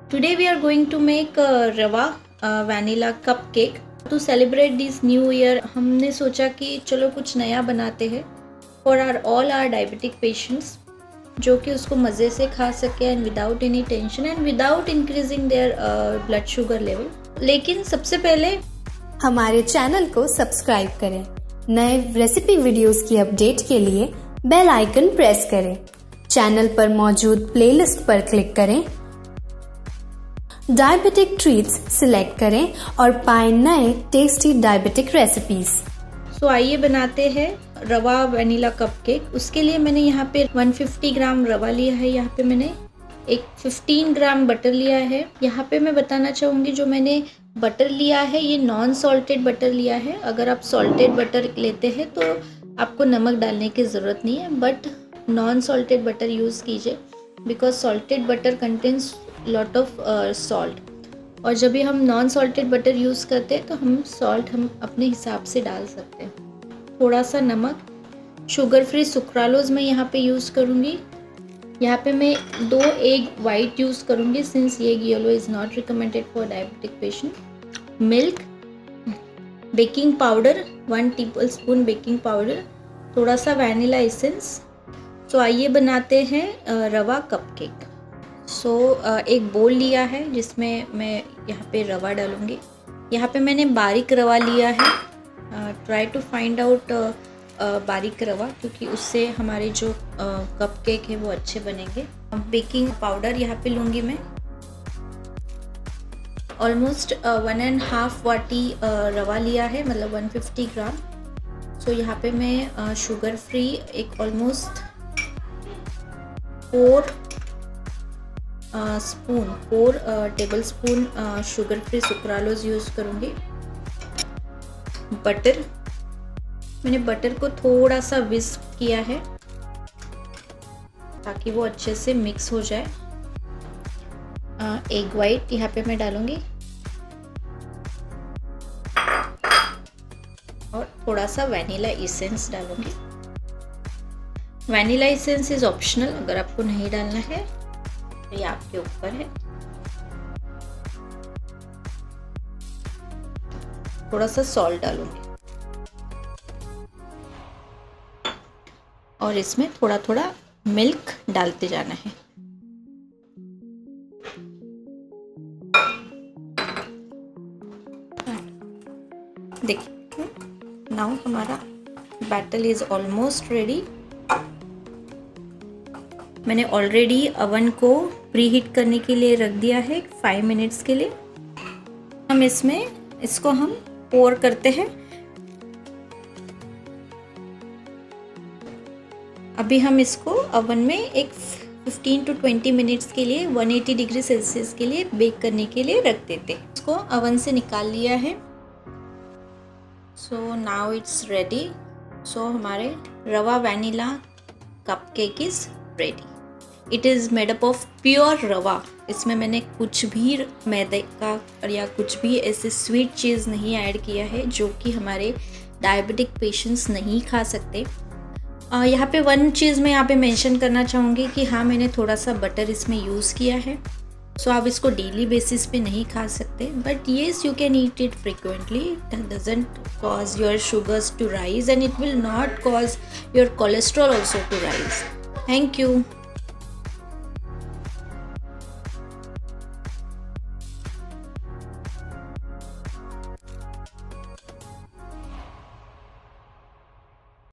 Today we are going to make Rava Vanilla Cupcake. To celebrate this new year, हमने सोचा कि चलो कुछ नया बनाते हैं for all our diabetic patients, जो कि उसको मज़े से खा सके and without any tension and without increasing their blood sugar level. लेकिन सबसे पहले हमारे चैनल को सब्सक्राइब करें। नए रेसिपी वीडियोस की अपडेट के लिए बेल आइकन प्रेस करें। चैनल पर मौजूद प्लेलिस्ट पर क्लिक करें, डायबिटिक ट्रीट्स सिलेक्ट करें और पाएं नए टेस्टी डायबिटिक रेसिपीज। सो आइए बनाते हैं रवा वनीला कपकेक। उसके लिए मैंने यहाँ पे 150 ग्राम रवा लिया है। यहाँ पे मैंने एक 15 ग्राम बटर लिया है। यहाँ पे मैं बताना चाहूँगी जो मैंने बटर लिया है ये नॉन सॉल्टेड बटर लिया है। अगर आप सॉल्टेड बटर लेते हैं तो आपको नमक डालने की ज़रूरत नहीं है, but non salted butter use कीजिए because salted butter contains lot of salt. और जब भी हम नॉन सॉल्टेड बटर यूज़ करते हैं तो हम सॉल्ट अपने हिसाब से डाल सकते हैं। थोड़ा सा नमक, शुगर फ्री सुक्रालोज मैं यहाँ पे यूज़ करूँगी। यहाँ पे मैं 2 एग वाइट यूज़ करूँगी since egg yellow is not recommended for diabetic patient. Milk, baking powder 1 tablespoon baking powder, थोड़ा सा वैनिला एसेंस। तो आइए बनाते हैं रवा कपकेक। एक बोल लिया है जिसमें मैं यहाँ पे रवा डालूँगी। यहाँ पे मैंने बारीक रवा लिया है। ट्राई टू फाइंड आउट बारीक रवा, क्योंकि उससे हमारे जो कपकेक है वो अच्छे बनेंगे। बेकिंग पाउडर यहाँ पे लूँगी मैं ऑलमोस्ट 1.5 वाटी रवा लिया है, मतलब 150 ग्राम। सो यहाँ पे मैं शुगर फ्री एक almost 4 table spoon sugar free sucralose use करूँगी। बटर, मैंने बटर को थोड़ा सा विस्क किया है ताकि वो अच्छे से मिक्स हो जाए। एग वाइट यहाँ पे मैं डालूँगी और थोड़ा सा वैनिला एसेंस डालूँगी। वैनिला एसेंस इज़ ऑप्शनल, अगर आपको नहीं डालना है ये आपके ऊपर है। थोड़ा सा सॉल्ट डालूंगी और इसमें थोड़ा थोड़ा मिल्क डालते जाना है। देखिए नाउ हमारा बैटर इज ऑलमोस्ट रेडी। मैंने ऑलरेडी अवन को प्री हीट करने के लिए रख दिया है 5 मिनट्स के लिए। हम इसको हम पोर करते हैं। अभी हम इसको अवन में एक 15 to 20 मिनट्स के लिए 180 डिग्री सेल्सियस के लिए बेक करने के लिए रख देते हैं। इसको अवन से निकाल लिया है। So now it's ready. So हमारे rava vanilla cupcake is ready. It is made up of pure rava. इसमें मैंने कुछ भी मैदे का या कुछ भी ऐसे स्वीट चीज़ नहीं ऐड किया है जो कि हमारे डायबिटिक पेशेंट्स नहीं खा सकते। यहाँ पे 1 चीज़ मैं यहाँ पे मेंशन करना चाहूँगी कि हाँ, मैंने थोड़ा सा बटर इसमें यूज़ किया है। सो आप इसको डेली बेसिस पे नहीं खा सकते, but yes you can eat it frequently. It doesn't cause your sugars to rise and it will not cause your cholesterol also to rise. Thank you.